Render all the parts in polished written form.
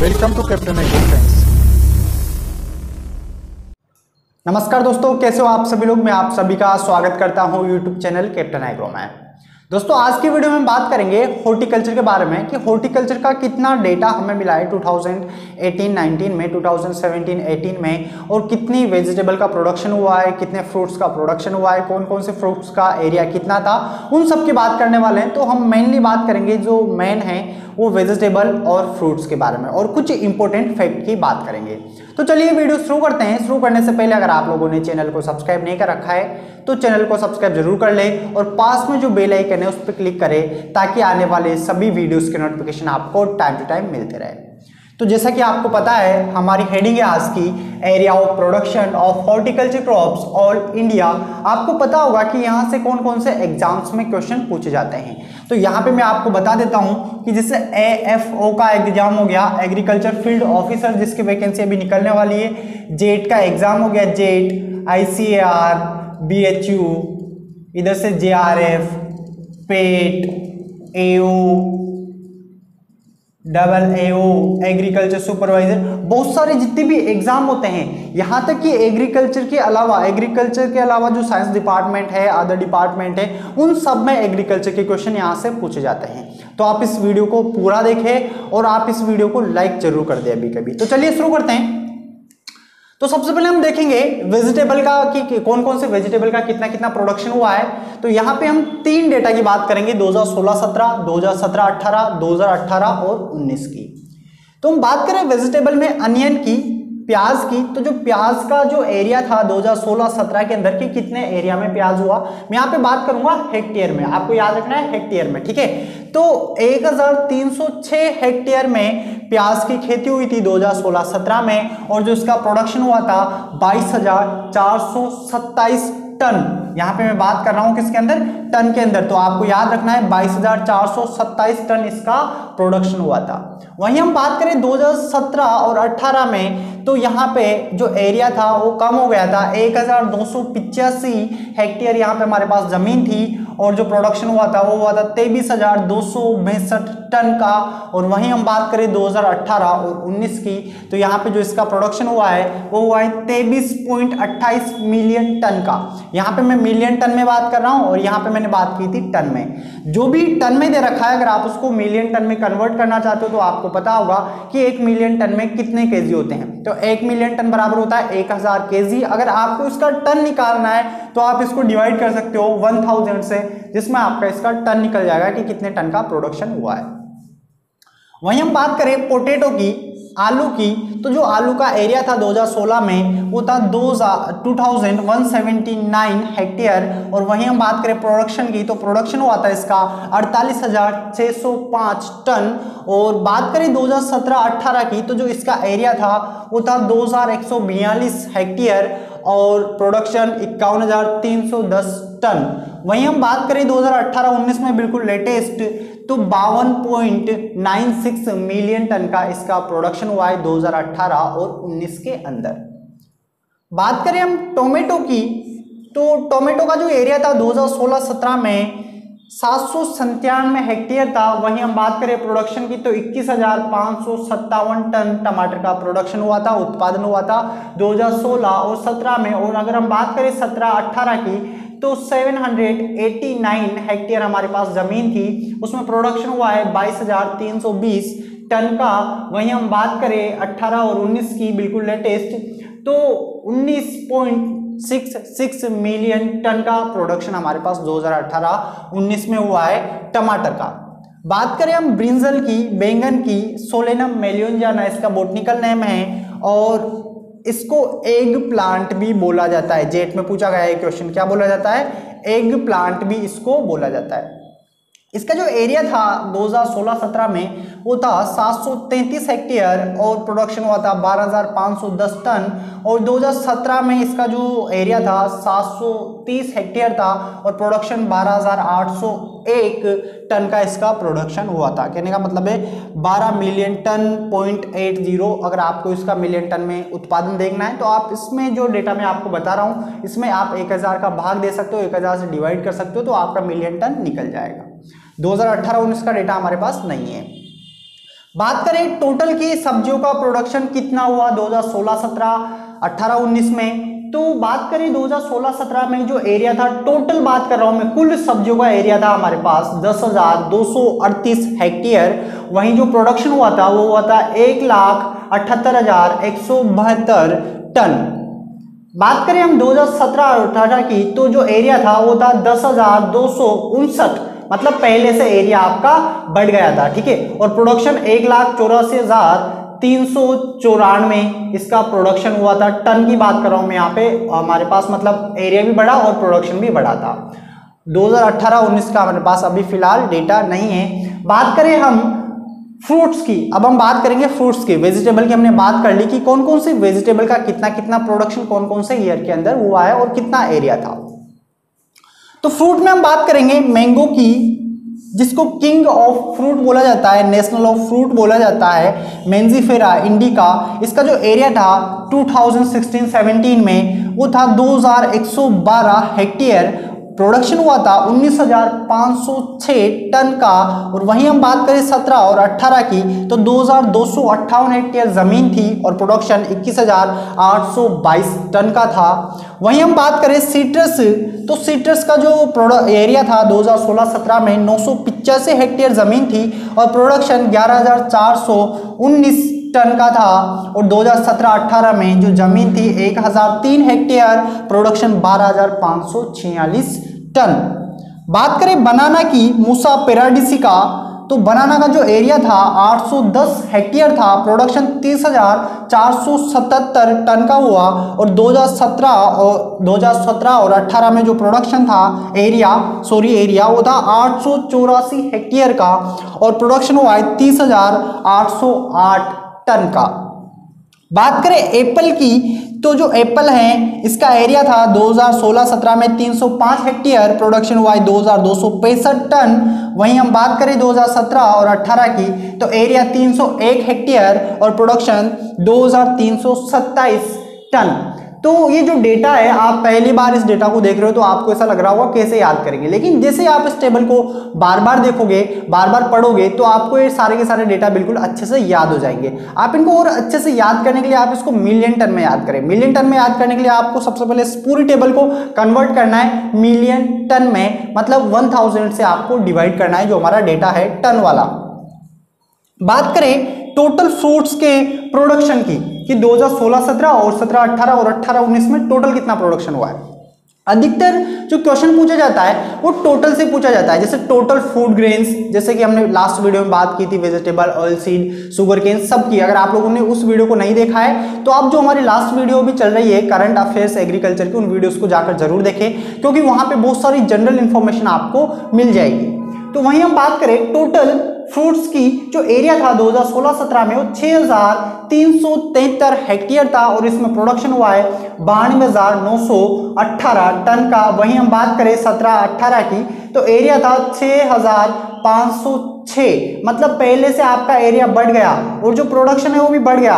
Welcome to captain agro friends. नमस्कार दोस्तों, कैसे हो आप सभी लोग। मैं आप सभी का स्वागत करता हूं यूट्यूब चैनल कैप्टन एग्रो में। दोस्तों आज की वीडियो में बात करेंगे हॉर्टिकल्चर के बारे में कि हॉर्टिकल्चर का कितना डेटा हमें मिला है 2018-19 में, 2017-18 में, और कितनी वेजिटेबल का प्रोडक्शन हुआ है, कितने फ्रूट्स का प्रोडक्शन हुआ है, कौन कौन से फ्रूट्स का एरिया कितना था, उन सब की बात करने वाले हैं। तो हम मेनली बात करेंगे जो मेन है वो वेजिटेबल और फ्रूट्स के बारे में और कुछ इंपॉर्टेंट फैक्ट की बात करेंगे। तो चलिए वीडियो शुरू करते हैं। शुरू करने से पहले अगर आप लोगों ने चैनल को सब्सक्राइब नहीं कर रखा है तो चैनल को सब्सक्राइब जरूर कर ले और पास में जो बेल आइकन है उस पर क्लिक करें ताकि आने वाले सभी वीडियोस के नोटिफिकेशन आपको टाइम टू टाइम मिलते रहे। तो जैसा कि आपको पता है हमारी हेडिंग है आज की area of production of horticulture crops all India. आपको पता होगा कि यहाँ से कौन कौन से एग्जाम्स में क्वेश्चन पूछे जाते हैं। तो यहाँ पे मैं आपको बता देता हूँ कि जैसे AFO का एग्जाम हो गया, एग्रीकल्चर फील्ड ऑफिसर, जिसकी वैकेंसी अभी निकलने वाली है। जेट का एग्जाम हो गया, जेट, ICAR, BHU, इधर से JRF, PET, AO, AO, agriculture supervisor, बहुत सारे जितने भी एग्जाम होते हैं। यहाँ तक कि एग्रीकल्चर के अलावा जो साइंस डिपार्टमेंट है, अदर डिपार्टमेंट है, उन सब में एग्रीकल्चर के क्वेश्चन यहाँ से पूछे जाते हैं। तो आप इस वीडियो को पूरा देखें और आप इस वीडियो को लाइक जरूर कर दें अभी कभी। तो चलिए शुरू करते हैं। तो सबसे पहले हम देखेंगे वेजिटेबल का कि कौन कौन से वेजिटेबल का कितना कितना प्रोडक्शन हुआ है। तो यहाँ पे हम 3 डेटा की बात करेंगे, 2016-17, 2017-18, 2018 और 19 की। तो हम बात करें वेजिटेबल में अनियन की, प्याज की। तो जो प्याज का जो एरिया था 2016-17 के अंदर कि कितने एरिया में प्याज हुआ, मैं यहाँ पे बात करूंगा हेक्टेयर में। आपको याद रखना है हेक्टेयर में, ठीक है। तो 1306 हेक्टेयर में प्याज की खेती हुई थी 2016-17 में, और जो इसका प्रोडक्शन हुआ था 22,427 टन। यहाँ पे मैं बात कर रहा हूं किसके अंदर, टन के अंदर। तो आपको याद रखना है 22,427 टन इसका प्रोडक्शन हुआ था। वहीं हम बात करें 2017 और 18 में, तो यहाँ पे जो एरिया था वो कम हो गया था, 1285 हेक्टेयर यहाँ पे हमारे पास जमीन थी, और जो प्रोडक्शन हुआ था वो हुआ था 23,262 टन का। और वहीं हम बात करें 2018 और 19 की, तो यहाँ पे जो इसका प्रोडक्शन हुआ है वो हुआ है 23.28 मिलियन टन का। यहाँ पे मैं मिलियन टन में बात कर रहा हूँ और यहाँ पे मैंने बात की थी टन में। जो भी टन में दे रखा है, अगर आप उसको मिलियन टन में कन्वर्ट करना चाहते हो तो आपको पता होगा कि 1 मिलियन टन में कितने केजी होते हैं। तो 1 मिलियन टन बराबर होता है 1000 केजी। अगर आपको इसका टन निकालना है तो आप इसको डिवाइड कर सकते हो 1000 से, जिसमें आपका इसका टन निकल जाएगा कि कितने टन का प्रोडक्शन हुआ है। वहीं हम बात करें पोटैटो की, आलू की, तो जो आलू का एरिया था 2016 में वो था 2179 हेक्टेयर। और वहीं हम बात करें प्रोडक्शन की, तो प्रोडक्शन हुआ था इसका 48,605 टन। और बात करें 2017-18 की, तो जो इसका एरिया था वो था 2142 हेक्टेयर और प्रोडक्शन 51,310 टन। वहीं हम बात करें 2018-19 में, बिल्कुल लेटेस्ट, तो 52.96 मिलियन टन का इसका प्रोडक्शन हुआ है 2018 और 19 के अंदर। बात करें हम टोमेटो की, तो टोमेटो का जो एरिया था 2016-17 में 797 हेक्टेयर था। वहीं हम बात करें प्रोडक्शन की, तो 21,557 टन टमाटर का प्रोडक्शन हुआ था, उत्पादन हुआ था 2016 और 17 में। और अगर हम बात करें 17-18 की, तो 789 हेक्टेयर हमारे पास जमीन थी, उसमें प्रोडक्शन हुआ है 22,320 टन का। वहीं हम बात करें 18 और 19 की, बिल्कुल लेटेस्ट, तो 19.66 मिलियन टन का प्रोडक्शन हमारे पास 2018-19 में हुआ है टमाटर का। बात करें हम ब्रिंजल की, बैंगन की, सोलेनम मेलियोंजाना इसका बॉटनिकल नेम है, और इसको एग प्लांट भी बोला जाता है। जेट में पूछा गया है क्वेश्चन, क्या बोला जाता है, एग प्लांट भी इसको बोला जाता है। इसका जो एरिया था 2016-17 में वो था 733 हेक्टेयर और प्रोडक्शन हुआ था 12,510 टन। और 2017 में इसका जो एरिया था 730 हेक्टेयर था और प्रोडक्शन 12,801 टन का इसका प्रोडक्शन हुआ था। कहने का मतलब है 12 मिलियन टन .80। अगर आपको इसका मिलियन टन में उत्पादन देखना है तो आप इसमें जो डेटा मैं आपको बता रहा हूँ इसमें आप 1000 का भाग दे सकते हो, 1000 से डिवाइड कर सकते हो तो आपका मिलियन टन निकल जाएगा। 2018-19 का डेटा हमारे पास नहीं है। बात करें टोटल की सब्जियों का प्रोडक्शन कितना हुआ 2016, 17, 18, 19 में, तो बात करें 2016, 17 में जो एरिया था, टोटल बात कर रहा हूं मैं, कुल सब्जियों का एरिया था हमारे पास 10,238 हेक्टेयर। वहीं जो प्रोडक्शन हुआ था वो हुआ था 1,78,172 टन। बात करें हम 2017-18 की, तो जो एरिया था वो था 10,259, मतलब पहले से एरिया आपका बढ़ गया था, ठीक है। और प्रोडक्शन 1,84,394 इसका प्रोडक्शन हुआ था। टन की बात कर रहा हूं मैं यहाँ पे, हमारे पास मतलब एरिया भी बढ़ा और प्रोडक्शन भी बढ़ा था। 2018-19 का हमारे पास अभी फिलहाल डेटा नहीं है। बात करें हम फ्रूट्स की, अब हम बात करेंगे फ्रूट्स की। वेजिटेबल की हमने बात कर ली कि कौन कौन सी वेजिटेबल का कितना कितना प्रोडक्शन कौन कौन से ईयर के अंदर हुआ है और कितना एरिया था। तो फ्रूट में हम बात करेंगे मैंगो की, जिसको किंग ऑफ फ्रूट बोला जाता है, नेशनल ऑफ फ्रूट बोला जाता है, मेंजीफेरा इंडिका। इसका जो एरिया था 2016-17 में वो था 2,112 हेक्टेयर। प्रोडक्शन हुआ था 19,506 टन का। और वहीं हम बात करें 17 और 18 की, तो 2,258 हेक्टेयर जमीन थी और प्रोडक्शन 21,822 टन का था। वहीं हम बात करें सीट्रस, तो सीट्रस का जो एरिया था 2016-17 में 985 हेक्टेयर जमीन थी और प्रोडक्शन 11,419 टन का था। और 2017-18 में जो जमीन थी 1,003 हेक्टेयर, प्रोडक्शन 12,546 टन। बात करें बनाना की, मूसा पेराडिसिका, तो बनाना का जो एरिया था 810 हेक्टेयर था, प्रोडक्शन 30,477 टन का हुआ। और 2017 और 18 में जो प्रोडक्शन था एरिया वो था 884 हेक्टेयर का और प्रोडक्शन हुआ है 30,808 टन का। बात करें एप्पल की, तो जो एप्पल है इसका एरिया था 2016-17 में 305 हेक्टेयर, प्रोडक्शन हुआ है 2,265 टन। वहीं हम बात करें 2017 और 18 की, तो एरिया 301 हेक्टेयर और प्रोडक्शन 2,327 टन। तो ये जो डेटा है, आप पहली बार इस डेटा को देख रहे हो तो आपको ऐसा लग रहा होगा कैसे याद करेंगे, लेकिन जैसे आप इस टेबल को बार बार देखोगे, बार बार पढ़ोगे, तो आपको ये सारे के सारे डेटा बिल्कुल अच्छे से याद हो जाएंगे। आप इनको और अच्छे से याद करने के लिए आप इसको मिलियन टन में याद करें। मिलियन टन में याद करने के लिए आपको सबसे पहले इस पूरी टेबल को कन्वर्ट करना है मिलियन टन में, मतलब 1000 से आपको डिवाइड करना है जो हमारा डेटा है टन वाला। बात करें टोटल फ्रूट्स के प्रोडक्शन की, कि 2016-17 और 17-18 और 18-19 में टोटल कितना प्रोडक्शन हुआ है। अधिकतर जो क्वेश्चन पूछा जाता है वो टोटल से पूछा जाता है, जैसे टोटल फूड ग्रेन्स, जैसे कि हमने लास्ट वीडियो में बात की थी vegetable, oilseed, sugarcane सब की। अगर आप लोगों ने उस वीडियो को नहीं देखा है तो आप जो हमारी लास्ट वीडियो भी चल रही है करंट अफेयर्स एग्रीकल्चर की, उन वीडियोस को जाकर जरूर देखें, क्योंकि वहां पे बहुत सारी जनरल इंफॉर्मेशन आपको मिल जाएगी। तो वहीं हम बात करें टोटल फ्रूट्स की, जो एरिया था 2016-17 में वो 6,373 हेक्टेयर था और इसमें प्रोडक्शन हुआ है 92,918 टन का। वहीं हम बात करें 17-18 की, तो एरिया था 6,506, मतलब पहले से आपका एरिया बढ़ गया और जो प्रोडक्शन है वो भी बढ़ गया,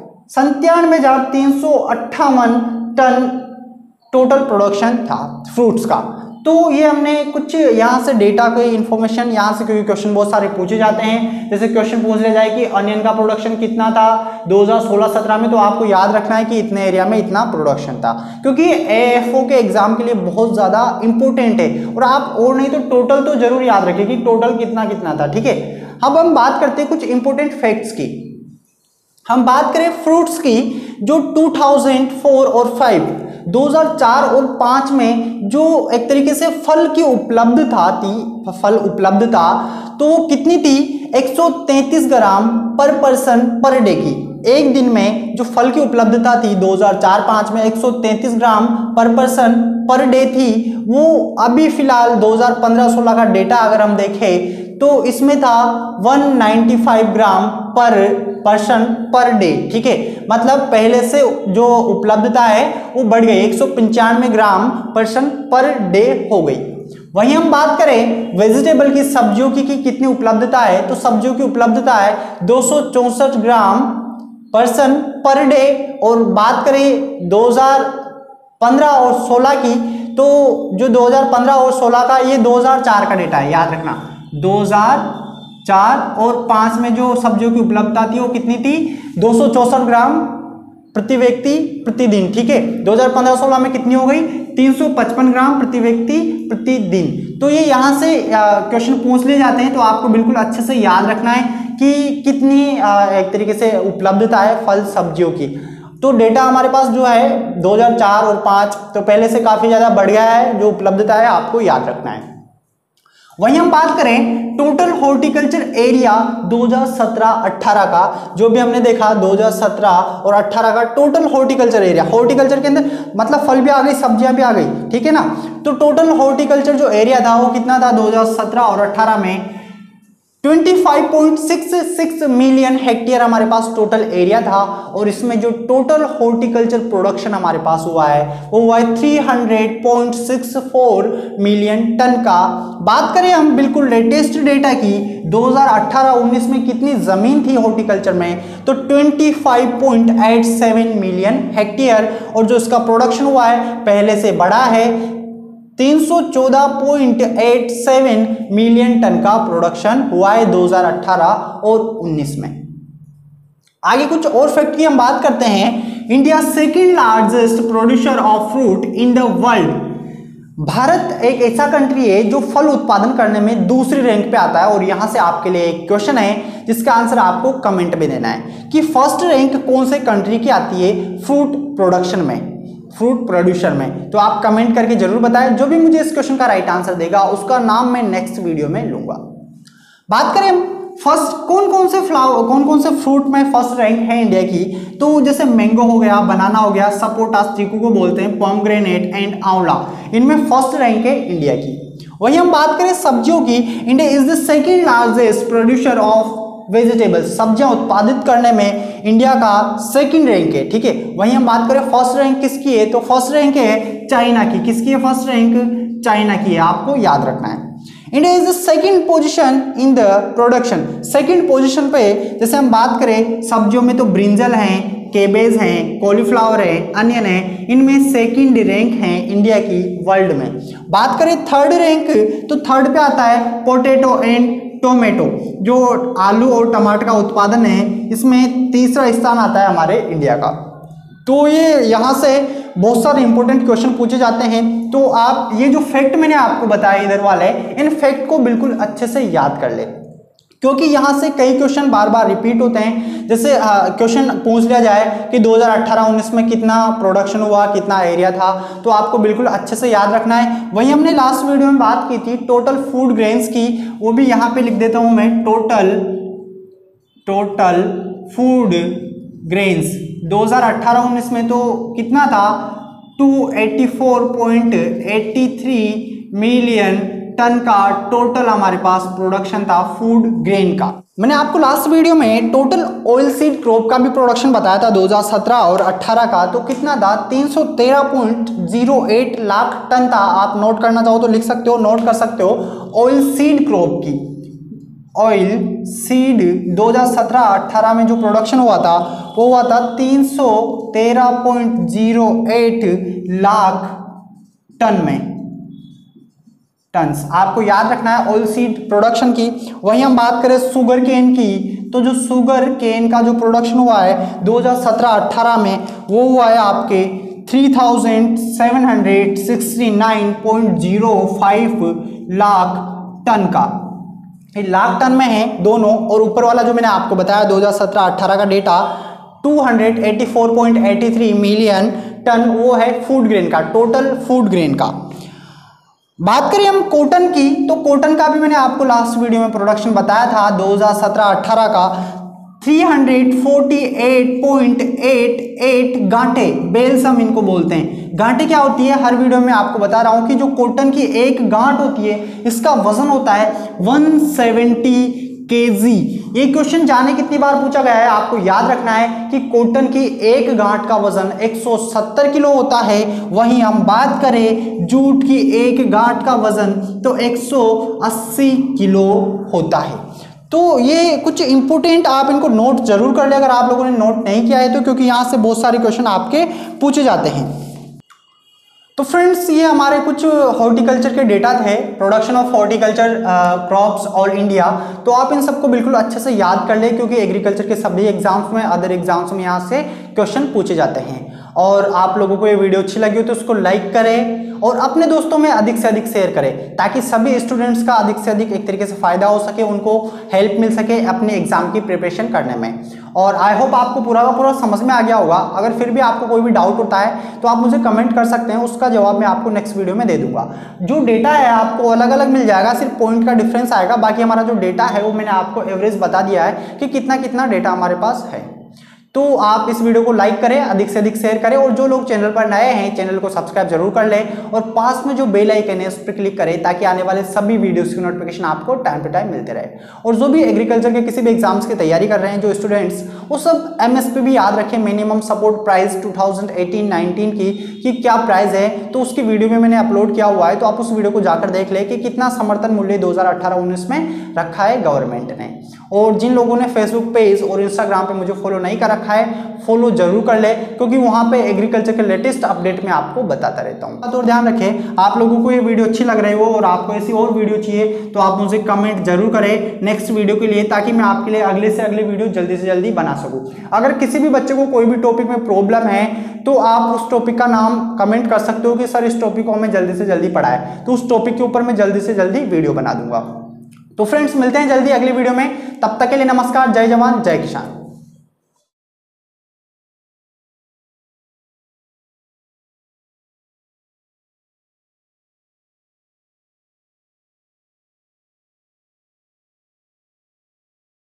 97,358 टन टोटल प्रोडक्शन था फ्रूट्स का। तो ये हमने कुछ यहाँ से डेटा के इंफॉर्मेशन यहाँ से, क्योंकि क्वेश्चन बहुत सारे पूछे जाते हैं, जैसे क्वेश्चन पूछ लिया जाए कि अनियन का प्रोडक्शन कितना था 2016-17 में, तो आपको याद रखना है कि इतने एरिया में इतना प्रोडक्शन था, क्योंकि एएफओ के एग्जाम के लिए बहुत ज़्यादा इंपॉर्टेंट है। और आप और नहीं तो टोटल तो जरूर याद रखें कि टोटल कितना कितना था, ठीक है। अब हम बात करते हैं कुछ इंपॉर्टेंट फैक्ट्स की। हम बात करें फ्रूट्स की, जो 2004 और 2004 और 5 में जो एक तरीके से फल की उपलब्धता तो वो कितनी थी, 133 ग्राम पर पर्सन पर डे की। एक दिन में जो फल की उपलब्धता थी 2004-5 में 133 ग्राम पर पर्सन पर डे थी, वो अभी फिलहाल 2015-16 का डेटा अगर हम देखें तो इसमें था 195 ग्राम पर पर्सन पर डे, ठीक है। मतलब पहले से जो उपलब्धता है वो बढ़ गई, 195 ग्राम पर्सन पर डे हो गई। वहीं हम बात करें वेजिटेबल की, सब्जियों की कितनी उपलब्धता है, तो सब्जियों की उपलब्धता है 264 ग्राम पर्सन पर डे। और बात करें 2015 और 16 की, तो जो 2015 और 16 का, ये 2004 का डेटा है, याद रखना 2004 4 और 5 में जो सब्जियों की उपलब्धता थी वो कितनी थी, 264 ग्राम प्रति व्यक्ति प्रतिदिन। ठीक है, 2015-16 में कितनी हो गई, 355 ग्राम प्रति व्यक्ति प्रतिदिन। तो ये यहाँ से क्वेश्चन पूछ लिए जाते हैं, तो आपको बिल्कुल अच्छे से याद रखना है कि कितनी एक तरीके से उपलब्धता है फल सब्जियों की। तो डेटा हमारे पास जो है 2004 और 5 तो पहले से काफी ज्यादा बढ़ गया है, जो उपलब्धता है आपको याद रखना है। वहीं हम बात करें टोटल हॉर्टिकल्चर एरिया 2017-18 का, जो भी हमने देखा 2017 और 18 का टोटल हॉर्टिकल्चर एरिया, हॉर्टिकल्चर के अंदर मतलब फल भी आ गई, सब्जियां भी आ गई, ठीक है ना। तो टोटल हॉर्टिकल्चर जो एरिया था वो कितना था 2017 और 18 में, 25.66 मिलियन हेक्टेयर हमारे पास टोटल एरिया था। और इसमें जो टोटल हॉर्टिकल्चर प्रोडक्शन हमारे पास हुआ है वो हुआ है 300.64 मिलियन टन का। बात करें हम बिल्कुल लेटेस्ट डेटा की, 2018-19 में कितनी जमीन थी हॉर्टिकल्चर में, तो 25.87 मिलियन हेक्टेयर। और जो इसका प्रोडक्शन हुआ है पहले से बड़ा है, 314.87 मिलियन टन का प्रोडक्शन हुआ है 2018 और 19 में। आगे कुछ और फैक्ट की हम बात करते हैं। India second largest producer of fruit in the world. भारत एक ऐसा कंट्री है जो फल उत्पादन करने में दूसरी रैंक पे आता है। और यहां से आपके लिए एक क्वेश्चन है जिसका आंसर आपको कमेंट में देना है कि फर्स्ट रैंक कौन से कंट्री की आती है फ्रूट प्रोडक्शन में, फ्रूट प्रोड्यूसर में। तो आप कमेंट करके जरूर बताएं। जो भी मुझे इस क्वेश्चन का राइट आंसर देगा उसका नाम मैं नेक्स्ट वीडियो में लूंगा। बात करें फर्स्ट कौन कौन से फ्रूट में फर्स्ट रैंक है इंडिया की, तो जैसे मैंगो हो गया, बनाना हो गया, सपोटा चीकू को बोलते हैं, पोमग्रेनेट एंड आंवला, इनमें फर्स्ट रैंक है इंडिया की। वही हम बात करें सब्जियों की, India is the second largest producer of vegetables. सब्जियां उत्पादित करने में इंडिया का सेकंड रैंक है, ठीक है। वहीं हम बात करें फर्स्ट रैंक किसकी है, तो फर्स्ट रैंक है चाइना की। किसकी है फर्स्ट रैंक, चाइना की है, आपको याद रखना है। India is the second position in the production. Second position पे जैसे हम बात करें सब्जियों में तो ब्रिंजल है, केबेज है, कॉलीफ्लावर है, अनियन है, इनमें सेकंड रैंक है इंडिया की वर्ल्ड में। बात करें थर्ड रैंक, तो थर्ड पे आता है पोटैटो एंड टोमेटो, जो आलू और टमाटर का उत्पादन है, इसमें तीसरा स्थान आता है हमारे इंडिया का। तो ये यहाँ से बहुत सारे इंपॉर्टेंट क्वेश्चन पूछे जाते हैं। तो आप ये जो फैक्ट मैंने आपको बताया इधर वाले, इन फैक्ट को बिल्कुल अच्छे से याद कर ले, क्योंकि यहाँ से कई क्वेश्चन बार बार रिपीट होते हैं। जैसे क्वेश्चन पूछ लिया जाए कि 2018-19 में कितना प्रोडक्शन हुआ, कितना एरिया था, तो आपको बिल्कुल अच्छे से याद रखना है। वहीं हमने लास्ट वीडियो में बात की थी टोटल फूड ग्रेन्स की, वो भी यहाँ पे लिख देता हूँ मैं, टोटल फूड ग्रेन्स 2018-19 में तो कितना था, 284.83 मिलियन टन का टोटल हमारे पास प्रोडक्शन था फूड ग्रेन का। मैंने आपको लास्ट वीडियो में टोटल ऑयल सीड क्रॉप का भी प्रोडक्शन बताया था 2017 और 18 का, तो कितना था 313.08 लाख टन था। आप नोट करना चाहो तो लिख सकते हो, नोट कर सकते हो। ऑयल सीड क्रॉप की, ऑयल सीड 2017-18 में जो प्रोडक्शन हुआ था वो हुआ था 313.08 लाख टन में, टन्स। आपको याद रखना है ऑयल सीड प्रोडक्शन की। वहीं हम बात करें शुगर केन की, तो जो शुगर केन का जो प्रोडक्शन हुआ है 2017-18 में वो हुआ है आपके 3769.05 लाख टन का। लाख टन में है दोनों, और ऊपर वाला जो मैंने आपको बताया 2017-18 का डेटा 284.83 मिलियन टन, वो है फूड ग्रेन का, टोटल फूड ग्रेन का। बात करें हम कॉटन की, तो कॉटन का भी मैंने आपको लास्ट वीडियो में प्रोडक्शन बताया था 2017-18 का 348.88 गांठे, बेल्स हम इनको बोलते हैं। गांठे क्या होती है, हर वीडियो में आपको बता रहा हूं कि जो कॉटन की एक गांठ होती है इसका वजन होता है 170 केजी। ये क्वेश्चन जाने कितनी बार पूछा गया है, आपको याद रखना है कि कॉटन की एक गांठ का वजन 170 किलो होता है। वहीं हम बात करें जूट की एक गांठ का वजन तो 180 किलो होता है। तो ये कुछ इंपोर्टेंट आप इनको नोट जरूर कर ले अगर आप लोगों ने नोट नहीं किया है तो, क्योंकि यहाँ से बहुत सारे क्वेश्चन आपके पूछे जाते हैं। तो फ्रेंड्स ये हमारे कुछ हॉर्टिकल्चर के डेटा थे, production of horticulture crops all India. तो आप इन सबको बिल्कुल अच्छे से याद कर ले, क्योंकि एग्रीकल्चर के सभी एग्जाम्स में, अदर एग्जाम्स में यहाँ से क्वेश्चन पूछे जाते हैं। और आप लोगों को ये वीडियो अच्छी लगी हो तो उसको लाइक करें और अपने दोस्तों में अधिक से अधिक शेयर करें, ताकि सभी स्टूडेंट्स का अधिक से अधिक एक तरीके से फायदा हो सके, उनको हेल्प मिल सके अपने एग्जाम की प्रिपरेशन करने में। और आई होप आपको पूरा का पूरा समझ में आ गया होगा। अगर फिर भी आपको कोई भी डाउट होता है तो आप मुझे कमेंट कर सकते हैं, उसका जवाब मैं आपको नेक्स्ट वीडियो में दे दूंगा। जो डेटा है आपको अलग अलग मिल जाएगा, सिर्फ पॉइंट का डिफरेंस आएगा। बाकी हमारा जो डेटा है वो मैंने आपको एवरेज बता दिया है कि कितना कितना डेटा हमारे पास है। तो आप इस वीडियो को लाइक करें, अधिक से अधिक शेयर करें, और जो लोग चैनल पर नए हैं चैनल को सब्सक्राइब जरूर कर लें, और पास में जो बेल आइकन है उस पर क्लिक करें, ताकि आने वाले सभी वीडियोस की नोटिफिकेशन आपको टाइम टू टाइम मिलते रहे। और जो भी एग्रीकल्चर के किसी भी एग्जाम्स की तैयारी कर रहे हैं जो स्टूडेंट्स, वो सब एमएसपी भी याद रखें, मिनिमम सपोर्ट प्राइस 2018-19 की कि क्या प्राइस है। तो उसकी वीडियो में मैंने अपलोड किया हुआ है, तो आप उस वीडियो को जाकर देख लें कि कितना समर्थन मूल्य 2018-19 में रखा है गवर्नमेंट ने। और जिन लोगों ने फेसबुक पेज और इंस्टाग्राम पे मुझे फॉलो नहीं कर रखा है, फॉलो जरूर कर ले, क्योंकि वहां पे एग्रीकल्चर के लेटेस्ट अपडेट में आपको बताता रहता हूं। तो ध्यान रखें, आप लोगों को ये वीडियो अच्छी लग रही हो और आपको ऐसी और वीडियो चाहिए तो आप मुझे कमेंट जरूर करें नेक्स्ट वीडियो के लिए, ताकि मैं आपके लिए अगले से अगले वीडियो जल्दी से जल्दी बना सकूं। अगर किसी भी बच्चे को कोई भी टॉपिक में प्रॉब्लम है तो आप उस टॉपिक का नाम कमेंट कर सकते हो कि सर इस टॉपिक को हमें जल्दी से जल्दी पढ़ाए, तो उस टॉपिक के ऊपर मैं जल्दी से जल्दी वीडियो बना दूंगा। तो फ्रेंड्स मिलते हैं जल्दी अगली वीडियो में, तब तक के लिए नमस्कार, जय जवान जय किसान।